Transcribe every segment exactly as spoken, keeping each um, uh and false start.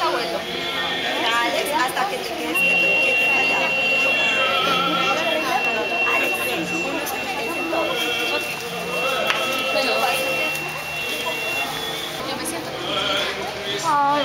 abuelo. Alex, hasta que te quedes quieto, quieto callado. Alex, uno se merece todo. Bueno, yo me siento. Ay,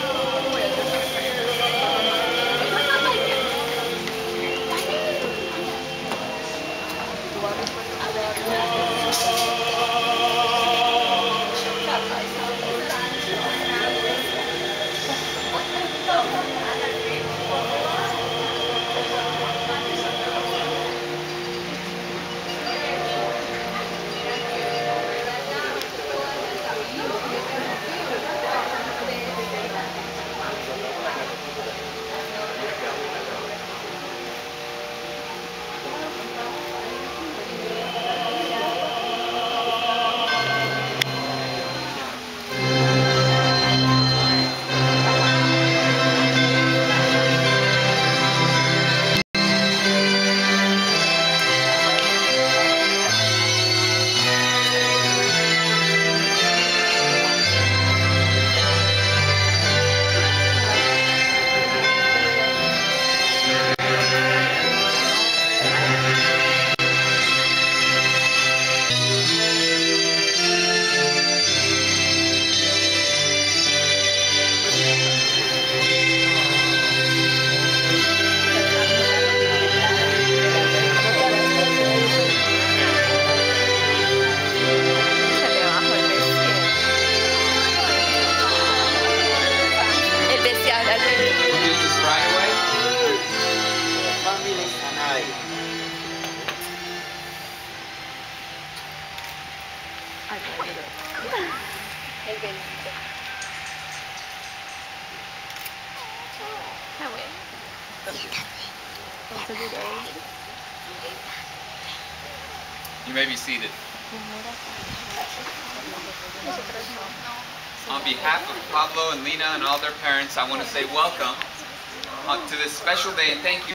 el Benito. Ah, bueno. You may be seated. On behalf of Pablo and Lena and all their parents, I want to say welcome uh, to this special day and thank you.